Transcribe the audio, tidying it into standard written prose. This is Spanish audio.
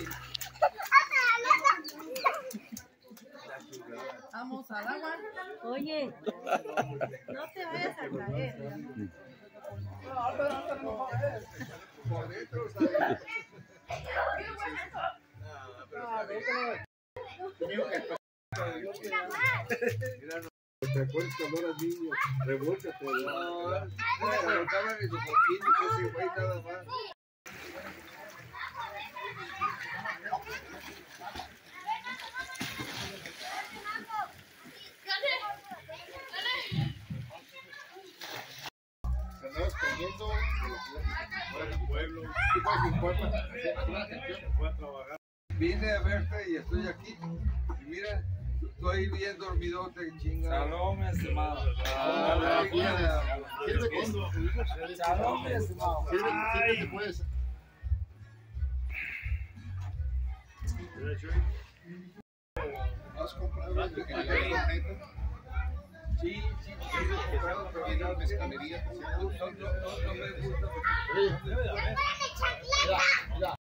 Vamos al agua. Oye, no te vayas a caer. ¿Te acuerdas cuando eras niño? Revólcate. No, colocaban en sus boquines ese güey nada más. Se andaba escondiendo fuera del pueblo. Fue a trabajar. Vine a verte y estoy aquí. Y mira, estoy bien dormidote, chinga. Salón, mi estimado. Salón, mi estimado. Sírvete, pues. ¿Has comprado el planeta? Sí, he comprado en la mezcalería. No me gusta.